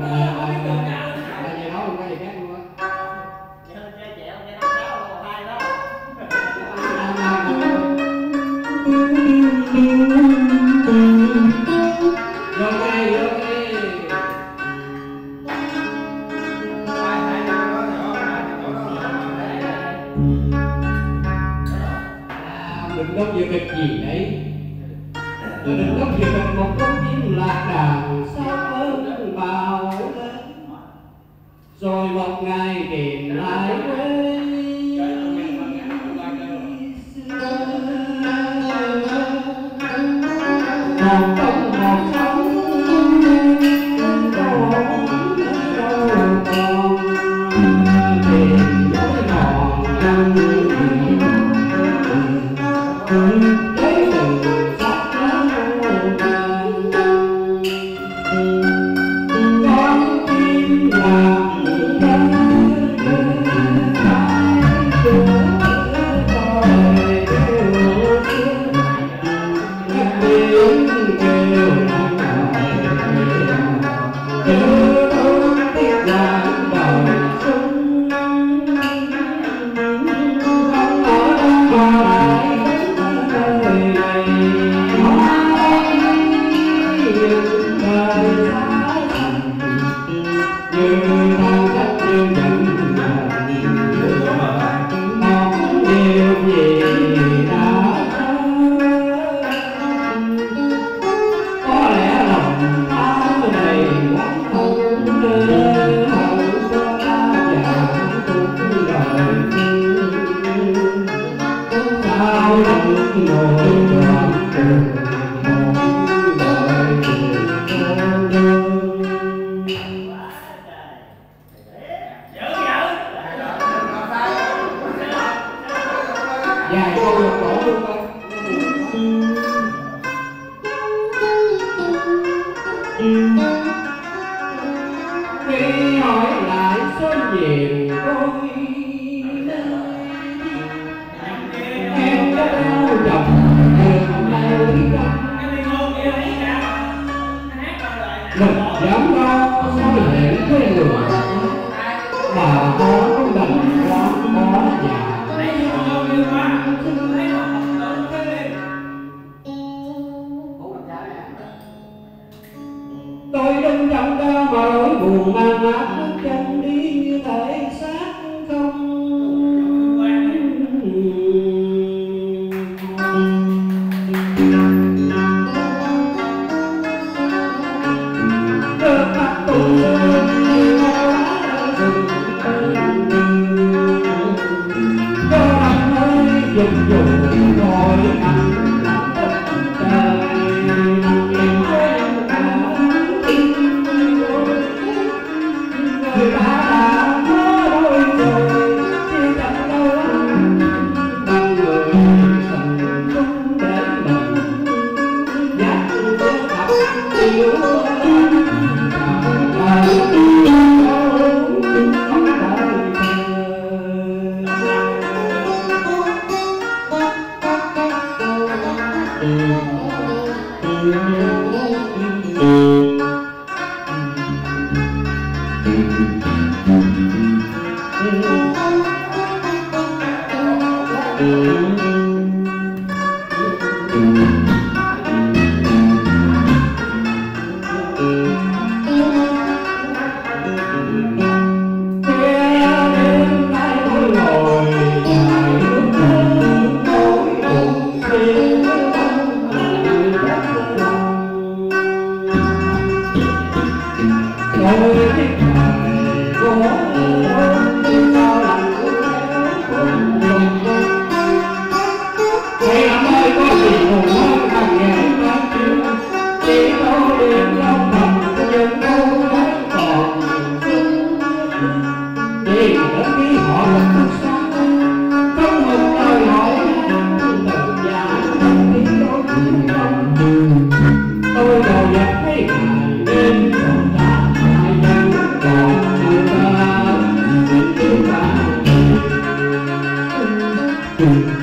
Đừng có dự kịch gì đấy, đừng có dự kịch một con chim lạc đàn sao ơn bào lên, rồi một ngày tìm lại quê một công một sống còn tìm dối mòn răng lấy từng sắc con chim làm cánh dài câu được cổ luôn thôi. Khi hỏi lại số nhiều tôi em đã đau chồng đường lây mình dám lo sao lệ với người mà con đành quá có nhà tôi đứng trong ca mà nỗi buồn man mác bước chân đi như thể xác không nước mắt tuôn rơi có năm hơi dùng dùng rồi ăn Thank you.